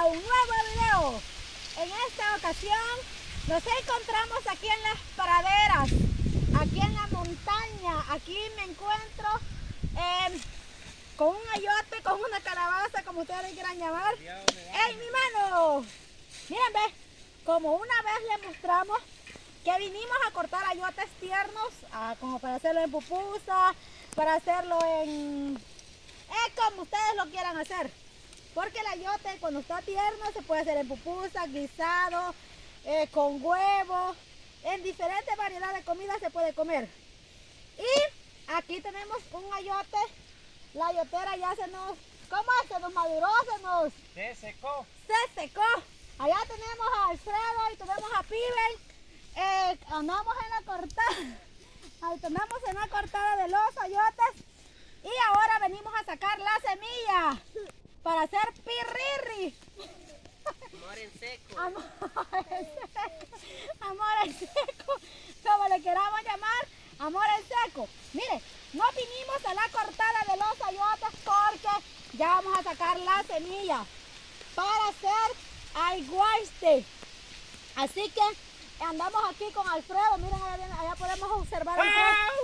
a un nuevo video. En esta ocasión nos encontramos aquí en las praderas, aquí en la montaña. Aquí me encuentro con un ayote, con una calabaza, como ustedes le quieran llamar, en mi mano. Miren, ve, como una vez les mostramos que vinimos a cortar ayotes tiernos, como para hacerlo en pupusa, para hacerlo en... como ustedes lo quieran hacer. Porque el ayote cuando está tierno se puede hacer en pupusa, guisado, con huevo, en diferentes variedades de comida se puede comer. Y aquí tenemos un ayote, la ayotera ya se nos... ¿Cómo es? Se nos maduró, se secó. Se secó. Allá tenemos a Alfredo y tenemos a Piben. Andamos en la cortada. Andamos en la cortada de los ayotes. Y ahora venimos a sacar la semilla para hacer pirrirri. Amor en seco. Amor en seco. Amor en seco. Como le queramos llamar, amor en seco. Mire, no vinimos a la cortada de los ayotes porque ya vamos a sacar la semilla para hacer aguaste. Así que andamos aquí con Alfredo. Miren, allá podemos observar el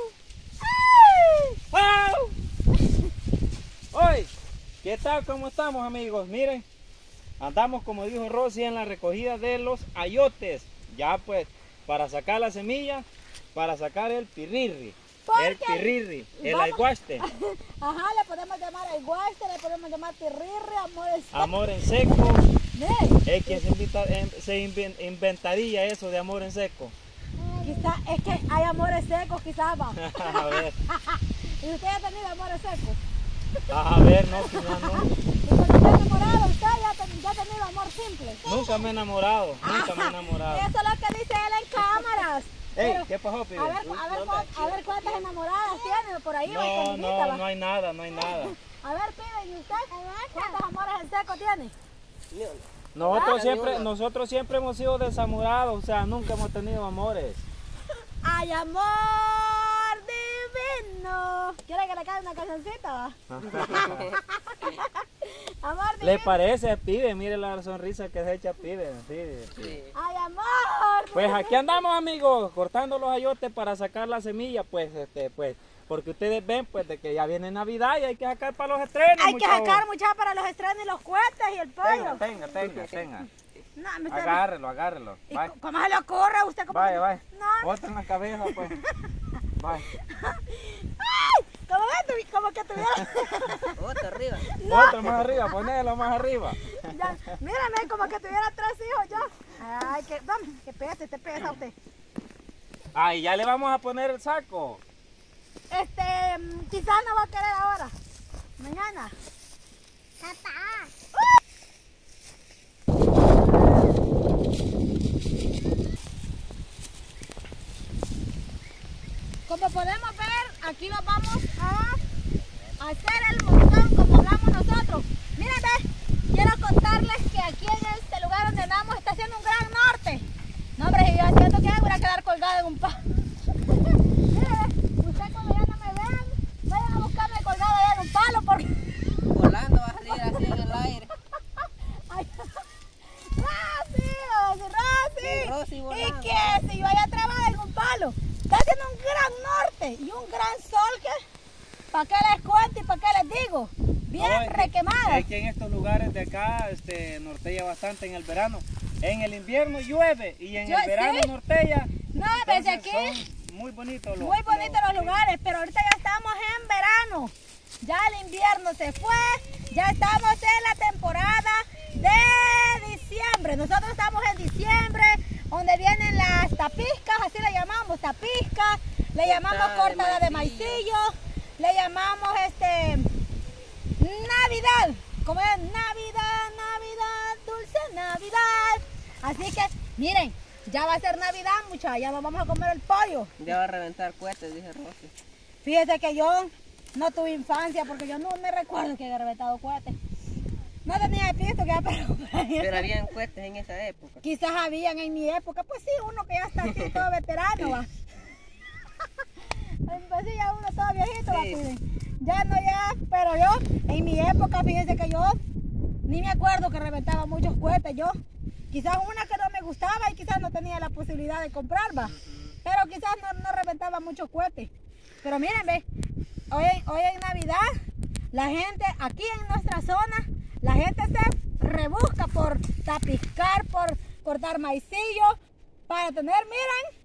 ¡Wow! Hoy, ¿qué tal? ¿Cómo estamos, amigos? Miren, andamos, como dijo Rosy, en la recogida de los ayotes. Ya pues, para sacar la semilla, para sacar el pirrirri. El pirrirri, el aguaste. Ajá, le podemos llamar aguaste, le podemos llamar pirrirri, amor en seco. Amor en seco. ¿Ves? Es que se inventaría eso de amor en seco. Quizás, es que hay amores secos, quizás va. A ver. ¿Y usted ha tenido amores secos? A ver, no, quizás no. ¿Y cuando está enamorado, usted ya ha tenido amor simple? Nunca me he enamorado, nunca me he enamorado. Eso es lo que dice él en cámaras. Ey, Pero, ¿qué pasó, pibe? a ver cuántas enamoradas tiene por ahí. No hay nada. A ver, pibe, ¿y usted? ¿Cuántos amores en seco tiene? Nosotros siempre hemos sido desamorados, o sea, nunca hemos tenido amores. ¡Ay, amor divino! ¿Quiere que le caiga una cancioncita? Amor divino. ¿Le parece, pibe? Mire la sonrisa que se echa, pibe. Sí. ¡Ay, amor! Pues aquí andamos, amigos, cortando los ayotes para sacar la semilla, pues, porque ustedes ven, pues, de que ya viene Navidad y hay que sacar para los estrenos. Hay que sacar muchachos para los estrenos y los cohetes y el pollo. Tenga. No, Agárrelo. ¿Y cómo se le ocurre a usted? Vaya. No. Otra en la cabeza, pues. Vaya. ¡Ay! Como que tuviera... Otro arriba. No. Otro más arriba, ponelo más arriba. Ya, mírame, como que tuviera 3 hijos yo. Ay, que pese, te pesa usted. Ay, ya le vamos a poner el saco. Quizás no va a querer ahora. Mañana. Papá. Como podemos ver, aquí nos vamos a hacer el montón como hablamos nosotros. Miren, quiero contarles que aquí en este lugar donde andamos está haciendo un gran norte. No, hombre, si yo haciendo que voy a quedar colgada en un palo. Miren, ustedes como ya no me ven, vayan a buscarme colgada allá en un palo porque... Volando va a salir así en el aire. Ay, Rosy. Sí, ¿Y volando. qué? Si yo allá trabajaba en un palo. Está haciendo un gran norte y un gran sol que, ¿para qué les cuento y para qué les digo? Bien requemada. Es que en estos lugares de acá nortea bastante en el verano. En el invierno llueve y en el verano nortea. No, desde aquí son muy bonitos los lugares, pero ahorita ya estamos en verano. Ya el invierno se fue, ya estamos en la temporada de diciembre. Nosotros estamos en diciembre, donde vienen las tapiscas, así le llamamos, tapiscas, le llamamos cortada de maicillo, le llamamos Navidad, como es Navidad, dulce Navidad. Así que, miren, ya va a ser Navidad, muchachos, ya nos vamos a comer el pollo. Ya va a reventar cohetes, dice Rosy. Fíjese que yo no tuve infancia porque yo no me recuerdo que había reventado cohetes. No tenía visto que ya, Pero habían cohetes en esa época. Quizás habían en mi época, pues sí, uno que ya está así todo veterano, va. Pues sí, ya uno todo viejito, va, Sí. Ya no, ya, pero yo, en mi época, fíjense que yo ni me acuerdo que reventaba muchos cohetes yo. Quizás una que no me gustaba y quizás no tenía la posibilidad de comprar, va. Pero quizás no reventaba muchos cohetes. Pero miren, ve, hoy en Navidad, la gente aquí en nuestra zona, la gente se rebusca por tapiscar, por cortar maicillo, para tener, miren,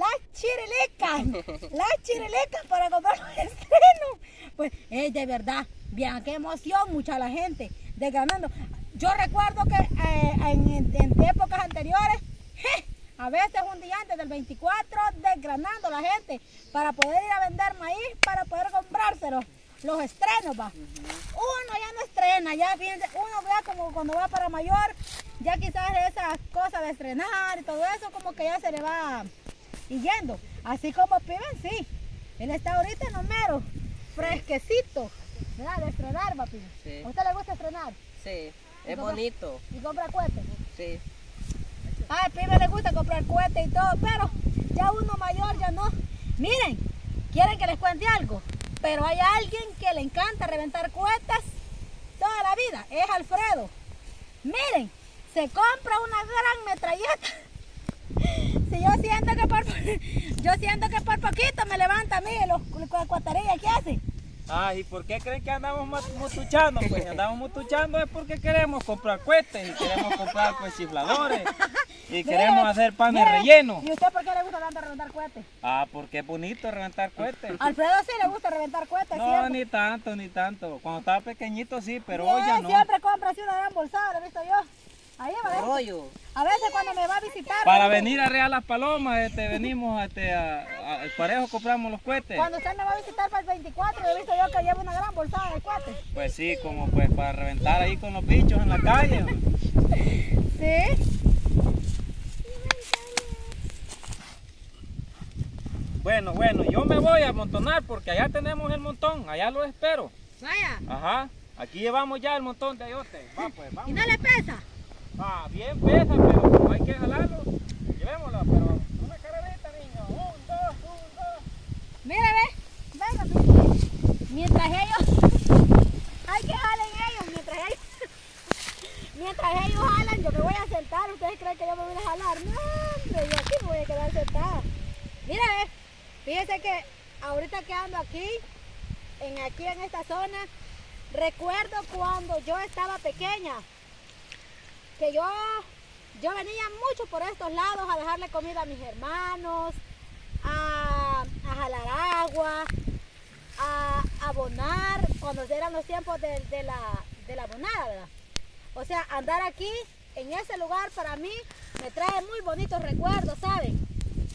las chirilicas para comprar los estrenos. Pues es de verdad, vean qué emoción mucha la gente desgranando. Yo recuerdo que en épocas anteriores, a veces un día antes del 24, desgranando la gente para poder ir a vender maíz, para poder comprárselo. Los estrenos, va. Uno ya no estrena, ya fíjense, uno vea como cuando va para mayor, ya quizás esas cosas de estrenar y todo eso como que ya se le va yendo. Así como Piben, sí. Él está ahorita en Homero, fresquecito, ¿verdad? De estrenar, va, Piben. Sí. ¿A usted le gusta estrenar? Sí, es bonito. ¿Y compra cohetes? Sí. A Piben le gusta comprar cohetes y todo, pero ya uno mayor ya no. Miren, ¿quieren que les cuente algo? Pero hay alguien que le encanta reventar cohetes toda la vida, es Alfredo. Miren, se compra una gran metralleta. Si yo siento que por poquito me levanta a mí los cuatarillas que hace. Ah, ¿y por qué creen que andamos mutuchando? Pues andamos mutuchando es porque queremos comprar cohetes y queremos comprar pues chifladores y queremos hacer panes rellenos. ¿Y usted por qué le gusta tanto reventar cohetes? Ah, porque es bonito reventar cohetes. Alfredo sí le gusta reventar cohetes, No, ¿cierto? ni tanto. Cuando estaba pequeñito sí, pero hoy ya no. Siempre compra así una gran bolsada, lo he visto yo. Ahí va, Rollo. a veces cuando me va a visitar. Para venir a Real Las Palomas, venimos al parejo, compramos los cohetes. Cuando usted me va a visitar para el 24, he visto yo que lleva una gran bolsada de cohetes. Pues sí, como pues para reventar ahí con los bichos en la calle. Sí. Bueno, yo me voy a amontonar porque allá tenemos el montón, allá lo espero. Vaya. Ajá, aquí llevamos ya el montón de ayotes. Va pues, vamos. ¿Y no le pesa? Ah, bien pesa, pero como hay que jalarlo, llevémoslo, pero una carabita, niño. 1, 2, 1, 2. Mira, ve, venga, mientras ellos, hay que jalen ellos, mientras ellos jalan, yo me voy a sentar. ¿Ustedes creen que yo me voy a jalar? No, hombre, yo aquí me voy a quedar sentada. Mira, ve, fíjense que ahorita que ando aquí en esta zona, recuerdo cuando yo estaba pequeña, que yo venía mucho por estos lados a dejarle comida a mis hermanos, a jalar agua, a abonar, cuando eran los tiempos de la abonada, ¿verdad? O sea, andar aquí, en ese lugar, para mí, me trae muy bonitos recuerdos, ¿saben?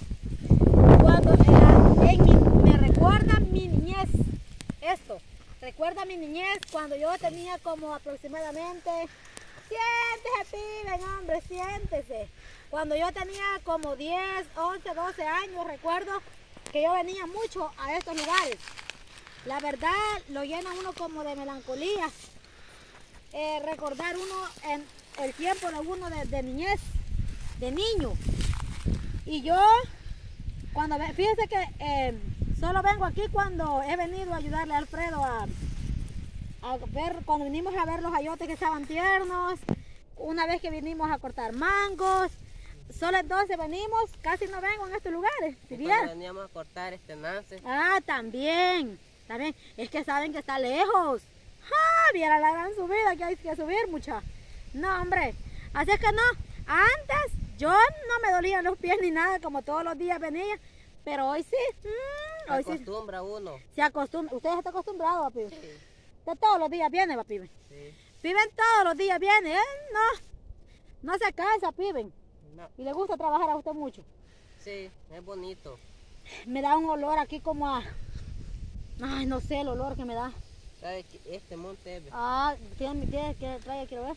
Me recuerda mi niñez, esto, recuerda mi niñez cuando yo tenía como aproximadamente, siéntese, Piben, hombre, siéntese. Cuando yo tenía como 10, 11, 12 años, recuerdo que yo venía mucho a estos lugares. La verdad, lo llena uno como de melancolía. Recordar uno en el tiempo de uno de niñez, de niño. Y yo, fíjense que solo vengo aquí cuando he venido a ayudarle a Alfredo a ver, cuando vinimos a ver los ayotes que estaban tiernos, una vez que vinimos a cortar mangos, solo entonces venimos, casi no vengo en estos lugares. ¿Sí, cuando veníamos a cortar nance? Ah, también, es que saben que está lejos. ¡Ah! Viera la gran subida que hay que subir, mucha. No, hombre, así es que no, antes yo no me dolían los pies ni nada, como todos los días venía, pero hoy sí. Se acostumbra uno. Se acostumbra, usted está acostumbrado, papi. Sí. Usted todos los días viene, papi. Sí. Piben todos los días viene, no se cansa, Piben. No. Y le gusta trabajar a usted mucho. Sí, es bonito. Me da un olor aquí como a, ay, no sé el olor que me da. ¿Sabe que este monte es? Ah, tiene que traer, quiero ver.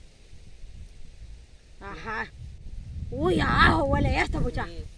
Ajá. Uy, a ajo huele esto, muchacho. Sí.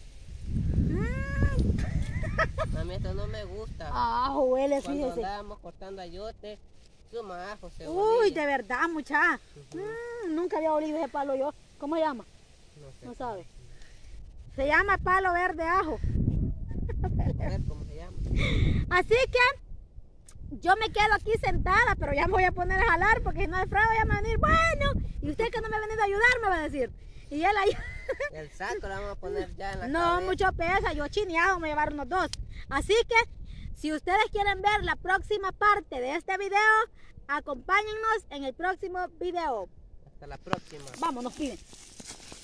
A mí esto no me gusta. A ajo huele, Cuando fíjese. andábamos cortando ayote, suma ajo, cebolla. Uy, de verdad, muchacha. Nunca había olido ese palo yo. ¿Cómo se llama? No sé. No sabe. Se llama palo verde ajo. A ver cómo se llama. Así que yo me quedo aquí sentada, pero ya me voy a poner a jalar porque si no el Frado ya me va a venir, bueno, y usted que no me ha venido a ayudar me va a decir. Y él ahí... El saco lo vamos a poner ya en la No, cabeza. mucho pesa, yo chineado me voy a llevar unos 2. Así que, si ustedes quieren ver la próxima parte de este video, acompáñennos en el próximo video. Hasta la próxima. Vámonos, piden.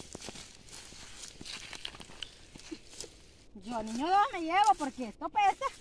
Yo, niño, ¿dónde me llevo? Porque esto pesa.